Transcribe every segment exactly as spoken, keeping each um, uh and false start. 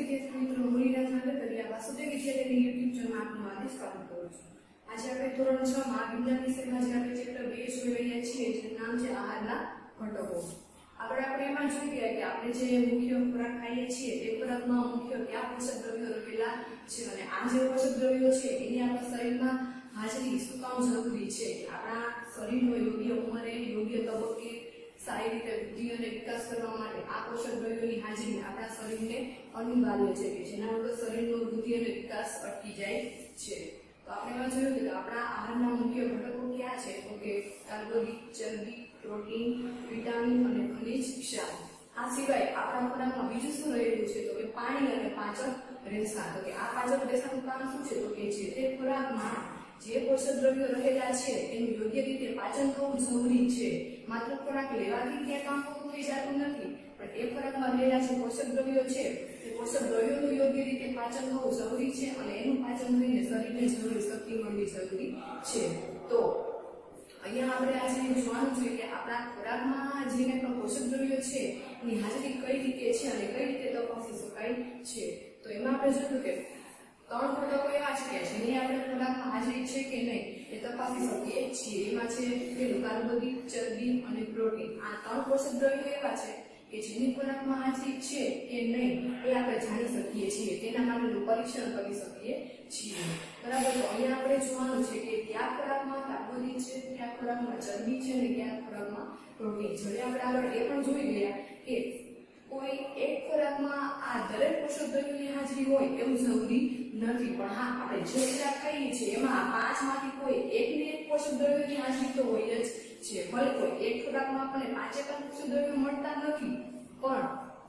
વિદ્યાર્થી મિત્રો મુરીના ઝાંઝર વાસુદેવ વિદ્યાલયની યુટ્યુબ ચેનલમાં આપનું હાર્દિક સ્વાગત કરું છું। આજે આપણે ધોરણ છ માં વિજ્ઞાન વિષયમાં જે આપણે ચેપ્ટર બે જોઈ રહ્યા છીએ જેનું નામ છે આહારના ઘટકો। આગળ આપણે એમાં જોઈ ગયા કે આપણે જે મુખ્ય ખોરાક ખાઈએ છીએ તે ખોરાકમાં મુખ્ય કયા પોષક દ્રવ્યો રહેલા છે અને આ જે પોષક દ્રવ્યો છે એની આપણા શરીરમાં હાજરી શું કામ જરૂરી છે। આપણા શરીરનો યોગ્ય ઉંમરે યોગ્ય તબક્કે સારી રીતે વૃદ્ધિ અને વિકાસ કરવા માટે આ પોષક દ્રવ્યોની હાજરી આપણા શરીરને અનિવાર્ય છે કે જેના વગર શરીરનો વૃદ્ધિ અને વિકાસ અટકી જાય છે। તો આપણે એમાં જોયું કે આપણા આહારના મુખ્ય ઘટકો કયા છે તો કે કાર્બોદિત, ચરબી, પ્રોટીન, વિટામિન અને ખનિજ ક્ષાર। આ સિવાય આપણા ખોરાકમાં બીજું શું રહેલું છે તો કે પાણી અને પાચક રેસા। તો કે આ પાચક રેસાનું કામ શું છે તો કે જે તે ખોરાકમાં જે પોષક દ્રવ્યો રહેલા છે એનું યોગ્ય રીતે પાચન થવું જરૂરી છે। માત્ર ખોરાક લેવાથી ત્યાં કામ પૂરું થઈ જતું નથી, પણ એ ખોરાકમાં રહેલા જે પોષક દ્રવ્યો છે તે પોષક દ્રવ્યોનું યોગ્ય રીતે પાચન થવું જરૂરી છે અને એનું પાચન થઈને શરીરને જરૂરી શક્તિ મળવી જરૂરી છે। તો અહીંયા આપણે આજે જોવાનું જોઈએ કે આપણા ખોરાકમાં જે કંઈ પણ પોષક દ્રવ્યો છે એની હાજરી કઈ રીતે છે અને કઈ રીતે તપાસી શકાય છે। તો એમાં આપણે જોયું કે ત્રણ ઘટકો એવા છે કે જેની આપણે ખોરાકમાં હાજરી છે કે નહીં એ તપાસી શકીએ છીએ। એમાં છે પેલું કાર્બોદિત, ચરબી અને પ્રોટીન। આ ત્રણ પોષક દ્રવ્યો એવા છે કે જેની ખોરાકમાં હાજરી છે કે નહીં એ આપણે જાણી શકીએ છીએ, તેના માટેનું પરીક્ષણ કરી શકીએ છીએ। બરાબર, તો અહીંયા આપણે જોવાનું છે કે કયા ખોરાકમાં કાર્બોદિત છે, કયા ખોરાકમાં ચરબી છે અને કયા ખોરાકમાં પ્રોટીન છે। હવે આપણે આગળ એ પણ જોઈ ગયા કે કોઈ એક ખોરાકમાં આ દરેક પોષક દ્રવ્યોની હાજરી હોય એવું જરૂરી નથી, પણ હા આપણે જે ખોરાક ખાઈએ છીએ એમાં પાંચ માંથી કોઈ એક ને એક પોષક દ્રવ્યોની હાજરી તો હોય જ છે। ભલે કોઈ એક ખોરાકમાં આપણને પાંચે પાંચ પોષક દ્રવ્યો મળતા નથી, પણ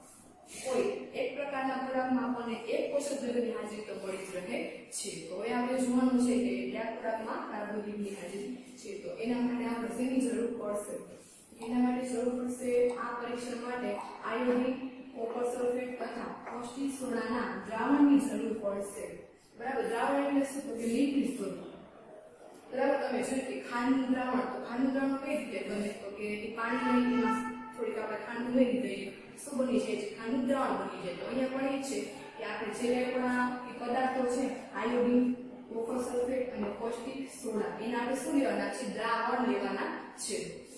કોઈ એક પ્રકારના ખોરાકમાં આપણને એક પોષક દ્રવ્યની હાજરી તો મળી જ રહે છે। તો હવે આપણે જોવાનું છે કે કયા ખોરાકમાં કાર્બોદિતની હાજરી છે। તો એના માટે આપણે શેની જરૂર પડશે? એના માટે જરૂર પડશે આ પરીક્ષણ માટે આયોડિન, કોપર સલ્ફેટ તથા પૌષ્ટિક સોડાના દ્રાવણની જરૂર પડશે। બરાબર, દ્રાવણ એટલે શું તો કે લિક્વિડ સ્વરૂપ। બરાબર, તમે જોયું કે ખાંડનું દ્રાવણ, તો ખાંડનું દ્રાવણ કઈ રીતે બને તો કે પાણી લઈને એમાં થોડીક આપણે ખાંડ ઉમેરી દઈએ, શું બની જાય છે? ખાંડનું દ્રાવણ બની જાય। તો અહીંયા પણ એ છે કે આપણે જે આપણા પદાર્થો છે આયોડિન, કોપર સલ્ફેટ અને પૌષ્ટિક સોડા એના આપણે શું લેવાના છે? દ્રાવણ લેવાના છે।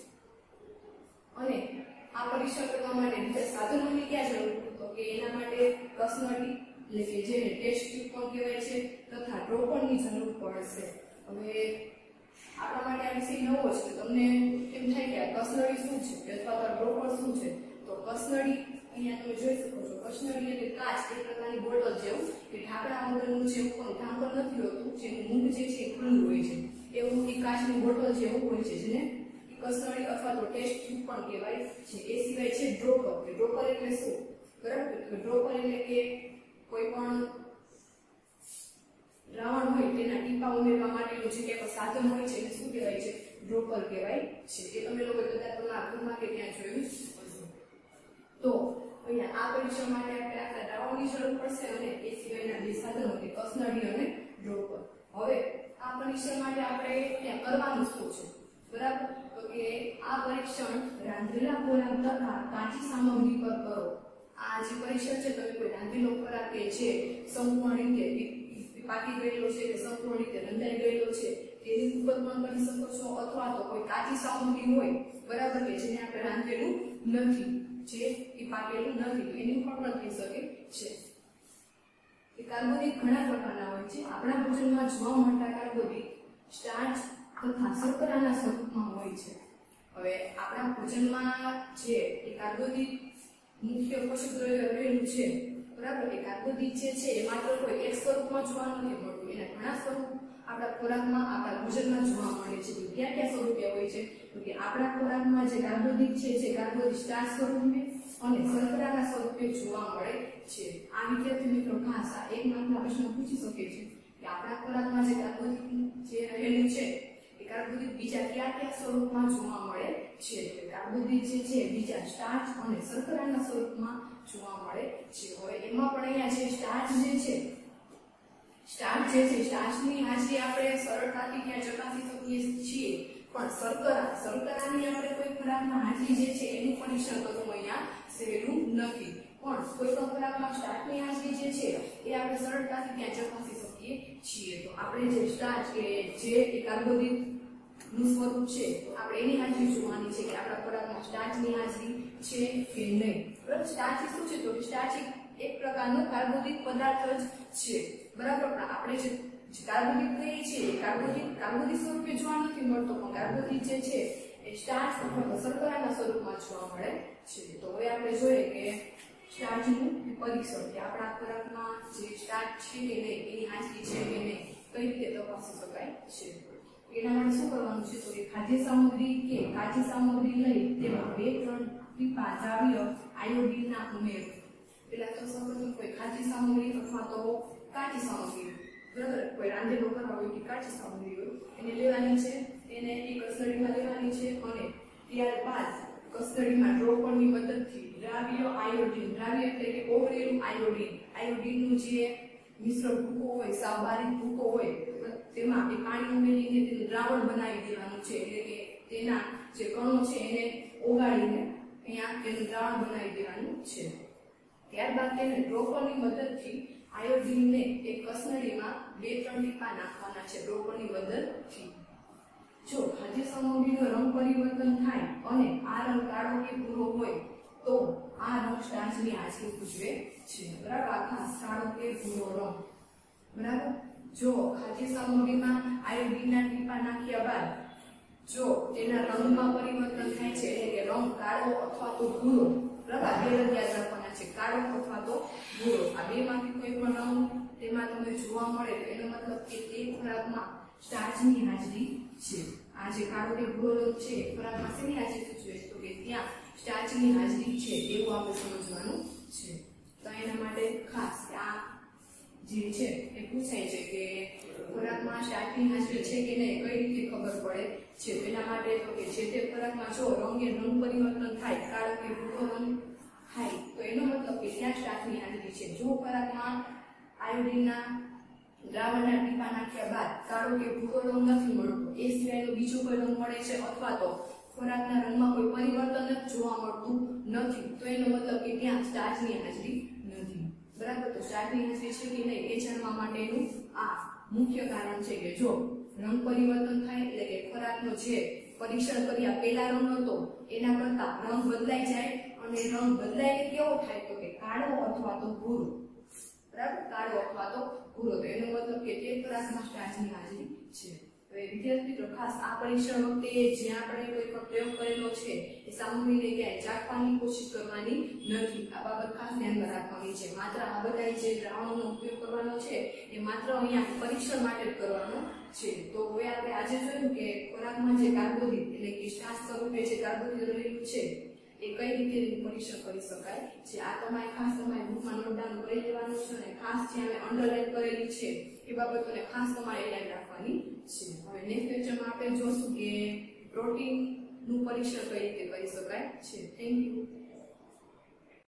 અને આ પરીક્ષણ કરવા માટે બીજા સાધનોની ક્યાં જરૂર તો કે એના માટે કસનળી એટલે કે જેને ટેસ્ટ ટ્યુબ પણ કહેવાય છે તથા ડ્રોપરની જરૂર પડશે। હવે આપણા માટે આ વિષય નવો છે, તમને એમ થાય કે આ કસનળી શું છે અથવા તો ડ્રોપર શું છે? તો કસનળી અહીંયા તમે જોઈ શકો છો, કસનળી એટલે કાચ એક પ્રકારની બોટલ જેવું કે ઢાંકણા વગરનું જે કોઈ ઢાંકણ નથી હોતું, જેનું મૂંઢ જે છે એ ખુલ્લું હોય છે, એવું એ કાચની બોટલ જેવું હોય છે જેને કસનળી અથવા તો ટેસ્ટ ટ્યુબ પણ કહેવાય છે। એ સિવાય છે ડ્રોપર। કે ડ્રોપર એટલે શું? બરાબર, તો ડ્રોપર એટલે કે કોઈ પણ દ્રાવણ હોય તેના ટીપા ઉમેરવા માટેનું જે કંઈ સાધન હોય છે એને શું કહેવાય છે? ડ્રોપર કહેવાય છે। એ તમે લોકો કદાચ તમારા ઘરમાં કે ત્યાં જોયું હશે। તો અહીંયા આ પરીક્ષણ માટે આપણે આટલા દ્રાવણની જરૂર પડશે અને એ સિવાયના બે સાધનો કે કસનળી અને ડ્રોપર। હવે આ પરીક્ષણ માટે આપણે ત્યાં કરવાનું શું છે? બરાબર, તો કે આ પરીક્ષણ રાંધેલા ખોરાક તથા કાચી સામગ્રી પર કરો। આ જે પરીક્ષણ છે તમે કોઈ રાંધેલો ખોરાક કે છે સંપૂર્ણ રીતે પાકી ગયેલો છે કે સંપૂર્ણ રીતે રંધાઈ ગયેલો છે તેની ઉપર પણ કરી શકો છો, અથવા તો કોઈ કાચી સામગ્રી હોય બરાબર કે જેને આપણે રાંધેલું નથી, જે એ પાકેલું નથી, એની ઉપર પણ થઈ શકે છે। એ કાર્બોદિત ઘણા પ્રકારના હોય છે। આપણા ભોજનમાં જોવા મળતા કાર્બોદિત સ્ટાર્ચ તથા શર્કરાના સ્વરૂપમાં હોય છે। હવે આપણા ભોજનમાં જે એ કાર્બોદિત મુખ્ય પોષક દ્રવ્ય રહેલું છે બરાબર, એ કાર્બોદિત જે છે એ માત્ર કોઈ એક સ્વરૂપમાં જોવા નથી મળતું, એના ઘણા સ્વરૂપ આપણા ખોરાકમાં આપણા ભોજનમાં જોવા મળે છે। તો ક્યાં ક્યાં સ્વરૂપે હોય છે તો કે આપણા ખોરાકમાં જે કાર્બોદિત છે જે કાર્બોદિત સ્ટાર્ચ સ્વરૂપે અને શર્કરાના સ્વરૂપે જોવા મળે છે। આ વિદ્યાર્થી મિત્રો ખાસ આ એક માર્કના પ્રશ્ન પૂછી શકે છે કે આપણા ખોરાકમાં જે કાર્બોદિત જે રહેલું છે એ કાર્બોદિત બીજા કયા કયા સ્વરૂપમાં જોવા મળે છે? કાર્બોદિત જે છે બીજા સ્ટાર્ચ અને શર્કરાના સ્વરૂપમાં જોવા મળે છે। હવે એમાં પણ અહીંયા જે સ્ટાર્ચ જે છે સ્ટાર્ચ જે છે સ્ટાર્ચની હાજરી આપણે સરળતાથી ત્યાં ચકાસી શકીએ છીએ, પણ શર્કરા શર્કરાની આપણે કોઈ ખોરાકમાં હાજરી જે છે એનું પરીક્ષણ કરવું અહીંયા સહેલું નથી। પણ કોઈ પણ ખોરાકમાં સ્ટાર્ચની હાજરી જે છે એ આપણે સરળતાથી ત્યાં ચકાસી શકીએ છીએ. તો આપણે જે સ્ટાર્ચ કે જે કાર્બોદિત નું સ્વરૂપ છે આપણે એની હાજરી જોવાની છે કે આપણા ખોરાકમાં સ્ટાર્ચની હાજરી છે કે નહીં. બરાબર, સ્ટાર્ચ શું છે? તો સ્ટાર્ચ એક પ્રકારનો કાર્બોદિત પદાર્થ જ છે. બરાબર, પણ આપણે જે કાર્બોદિત કહીએ છીએ કાર્બોદિત કાર્બોદિત સ્વરૂપે જોવા નથી મળતો, પણ કાર્બોદિત જે છે એ સ્ટાર્ચ અથવા શર્કરાના સ્વરૂપમાં જોવા મળે છે. તો હવે આપણે જોઈએ કે સ્ટાર્ચનું પરીક્ષણ કે આપણા ખોરાકમાં જે સ્ટાર્ચ છે કે નહીં એની હાજરી છે કે નહીં કઈ રીતે તપાસી શકાય છે. એના માટે શું કરવાનું છે? તો કે ખાદ્ય સામગ્રી કે કાચી સામગ્રી લઈ તેમાં બે ત્રણ ટીપા દ્રાવ્ય આયોડીનના ઉમેરો. પેલા તો સૌપ્રથમ કોઈ ખાદ્ય સામગ્રી અથવા તો કાચી સામગ્રી, બરાબર, કોઈ રાંધેલો કરવા હોય કે કાચી સામગ્રી હોય એને લેવાની છે, એને એક કસનળીમાં લેવાની છે અને ત્યારબાદ કસનળીમાં ડ્રોપરની મદદથી દ્રાવ્ય આયોડીન, દ્રાવ્ય એટલે કે ઓગળેલું આયોડીન, આયોડીનનું જે મિશ્ર ભૂકો હોય, સાવ બારીક ભૂકો હોય તેમાં એ પાણી ઉમેરીને તેનું દ્રાવણ બનાવી દેવાનું છે. એટલે કે તેના જે કણો છે એને ઓગાળીને અહીંયા તેનું દ્રાવણ બનાવી દેવાનું છે. ત્યારબાદ તેને ડ્રોપરની મદદથી આયોડીનને એક કસનળીમાં બે ત્રણ ટીપા નાખવાના છે. ડ્રોપરની મદદથી જો ખાદ્ય સામગ્રીનો રંગ પરિવર્તન થાય અને આ રંગ કાળો કે ભૂરો હોય તો આ રંગ સ્ટાર્ચની હાજરી સૂચવે છે. બરાબર, આ ખાસ કાળો કે ભૂરો રંગ. બરાબર, જો ખાદ્ય સામગ્રીમાં આયોડીનના ટીપા નાખ્યા બાદ જો તેના રંગમાં પરિવર્તન થાય છે એટલે કે રંગ કાળો અથવા તો ભૂરો, બરાબર, બે રંગ યાદ રાખવાના છે, કાળો અથવા તો ભૂરો. આ બે માંથી કોઈ પણ રંગ તેમાં તમને જોવા મળે તો એનો મતલબ કે તે ખોરાકમાં સ્ટાર્ચની હાજરી છે. આ જે કાળો કે ભૂરો રંગ છે ખોરાકમાં શેની હાજરી સૂચવે છે? તો કે ત્યાં સ્ટાર્ચની હાજરી છે એવું આપણે સમજવાનું છે. તો એના માટે ખાસ આ જે છે એ પૂછાય છે કે ખોરાકમાં સ્ટાર્ચની હાજરી છે કે નહીં કઈ રીતે ખબર પડે છે. એના માટે તો કે જે તે ખોરાકમાં જો રંગે રંગ પરિવર્તન થાય, કાળો કે ભૂરો રંગ થાય તો એનો મતલબ કે ત્યાં સ્ટાર્ચની હાજરી છે. જો ખોરાકમાં આયોડીનના દ્રાવણના ટીપા નાખ્યા બાદ કાળો કે ભૂરો રંગ નથી મળતો, એ સિવાયનો બીજો કોઈ રંગ મળે છે અથવા તો ખોરાકના રંગમાં કોઈ પરિવર્તન જ જોવા મળતું નથી તો એનો મતલબ કે ત્યાં સ્ટાર્ચની હાજરી નથી. બરાબર, તો સ્ટાર્ચની હાજરી છે કે નહીં એ જાણવા માટેનું આ મુખ્ય કારણ છે કે જો રંગ પરિવર્તન થાય એટલે કે ખોરાકનો જે પરીક્ષણ કર્યા પહેલા રંગ હતો એના કરતા રંગ બદલાઈ જાય અને રંગ બદલાઈને કેવો થાય તો કે કાળો અથવા તો ભૂરો. બરાબર, કાળો અથવા તો ભૂરો. તો એનો મતલબ કે તે ખોરાકમાં સ્ટાર્ચની હાજરી છે. હવે વિદ્યાર્થી મિત્રો ખાસ આ પરીક્ષણ વખતે જ્યાં આપણે કોઈ પણ પ્રયોગ કરેલો છે એ સામગ્રીને ક્યાંય ચાખવાની કોશિશ કરવાની નથી. આ બાબત ખાસ ધ્યાનમાં રાખવાની છે. માત્ર આ બધા જે દ્રાવણોનો ઉપયોગ કરવાનો છે એ માત્ર અહીંયા પરીક્ષણ માટે જ કરવાનો છે. તો હવે આપણે આજે જોયું કે ખોરાકમાં જે કાર્બોદિત એટલે કે સ્ટાર્ચ સ્વરૂપે જે કાર્બોદિત રહેલું છે એ કઈ રીતે પરીક્ષણ કરી શકાય છે. આ તમારે ખાસ તમારી બુકમાં નોટ ડાઉન કરી લેવાનું છે અને ખાસ જે અમે અંડરલાઈન કરેલી છે એ બાબતોને ખાસ તમારે યાદ રાખવાની છે. હવે નેક્સ્ટ લેક્ચરમાં આપણે જોશું કે પ્રોટીનનું પરીક્ષણ કઈ રીતે કરી શકાય છે. Thank you.